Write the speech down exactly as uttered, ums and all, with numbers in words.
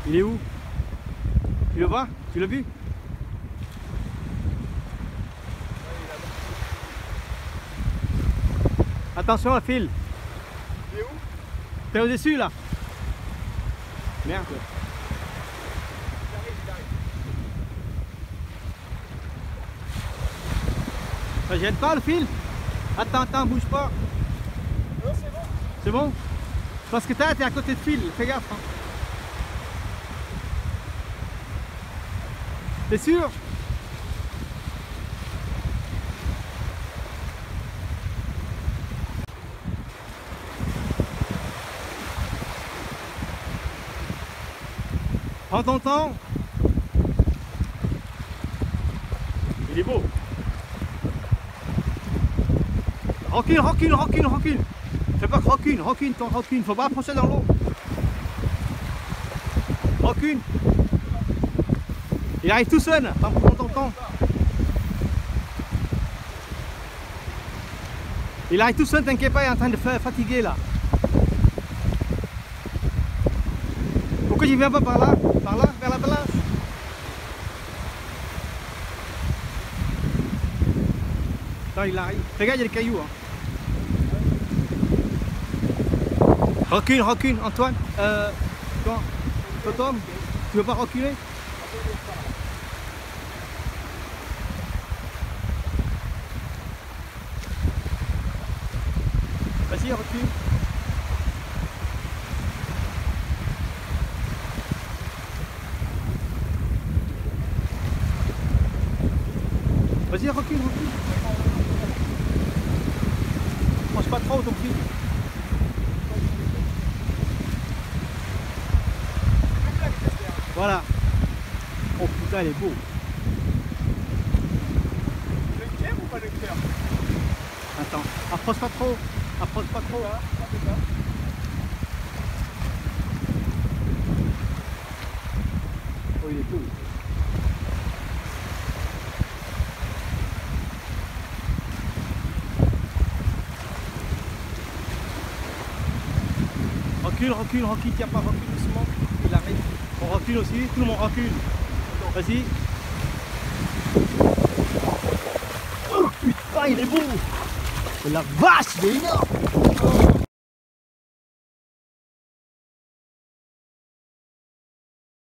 Il est où? Tu le vois? Tu l'as vu? Attention à fil. Il est où? T'es au-dessus là? Merde. Il arrive, il arrive. Ça gêne pas le fil? Attends, attends, bouge pas. Non, c'est bon. C'est bon? Parce que t'es à côté de fil, fais gaffe. Hein. T'es sûr? Prends ton temps. Il est beau. Recule, recule, recule, recule. Fais pas que recule, recule, ton recule. Faut pas approcher dans l'eau. Recule. Il arrive tout seul. Prends ton temps. Il arrive tout seul, t'inquiète pas, il est en train de faire fatiguer là. Pourquoi tu viens pas par là? Par là, vers la balance. Attends, il arrive. Regarde, il y a des cailloux. Hein. Recule, recule, Antoine. Euh, toi, toi, Tom, tu veux pas reculer? Vas-y, recule. Vas-y, recule, recule. Mange pas trop ton pied. Voilà. Oh putain, il est beau. Le clair ou pas le clair? Attends, approche pas trop. Approche pas trop. Ah, c'est ça. Oh, il est beau. Recule, recule, recule, tiens pas, recule doucement. Il arrive. On recule aussi, tout le monde recule. Vas-y. Oh putain, il est beau. La vache, il est énorme.